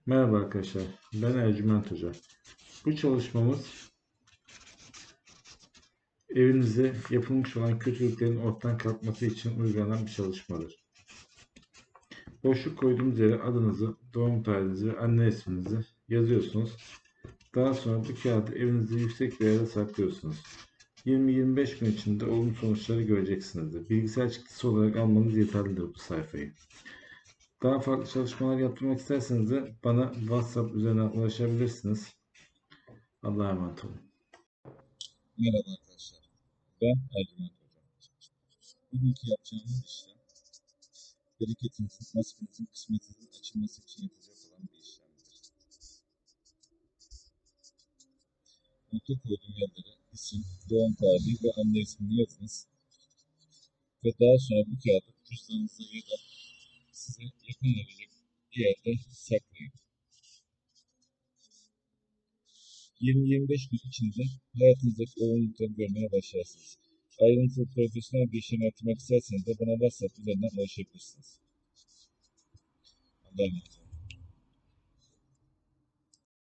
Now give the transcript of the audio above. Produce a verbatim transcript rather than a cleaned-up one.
Merhaba arkadaşlar, ben Ercüment Hoca. Bu çalışmamız evinize yapılmış olan kötülüklerin ortadan kalkması için uygulanan bir çalışmadır. Boşluk koyduğumuz yere adınızı, doğum tarihinizi ve anne isminizi yazıyorsunuz. Daha sonra bu kağıdı evinizde yüksek bir yere saklıyorsunuz. yirmi yirmi beş gün içinde olumlu sonuçları göreceksinizdir. Bilgisayar çıktısı olarak almanız yeterlidir bu sayfayı. Daha farklı çalışmalar yaptırmak isterseniz de bana WhatsApp üzerinden ulaşabilirsiniz. Allah'a emanet olun. Merhaba arkadaşlar, ben Ercüment Hocam. Bugünkü yapacağımız işlem, bereketinizin, nasibinizin, kısmetinizin açılması için yapılacak olan bir işlemdir. Nokta koyduğum yerlere isim, doğum tarihi ve anne ismini yazınız. Ve daha sonra bu kağıdı cüzdanınıza ya da size yakın olacak bir yerde saklayın. yirmi yirmi beş gün içinde hayatınızdaki olumlulukları görmeye başlarsınız. Ayrıntılı profesyonel bir işlem yaptırmak isterseniz de bana WhatsApp üzerinden ulaşabilirsiniz. Allah'a emanet olun.